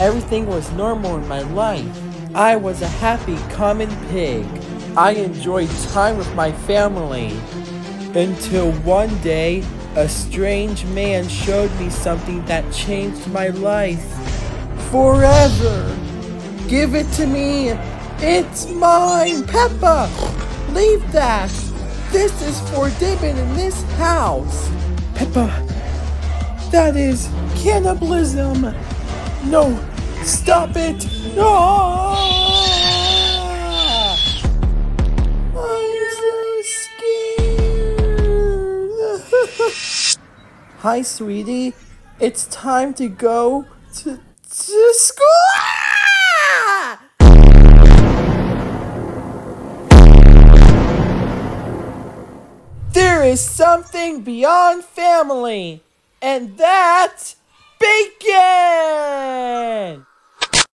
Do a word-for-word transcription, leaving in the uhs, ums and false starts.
everything was normal in my life. I was a happy common pig. I enjoyed time with my family. Until one day, a strange man showed me something that changed my life. Forever! Give it to me! It's mine, Peppa! Leave that! This is forbidden in this house! Peppa, that is cannibalism! No! Stop it! No! I'm so scared! Hi, sweetie. It's time to go to, to school! There is something beyond family, and that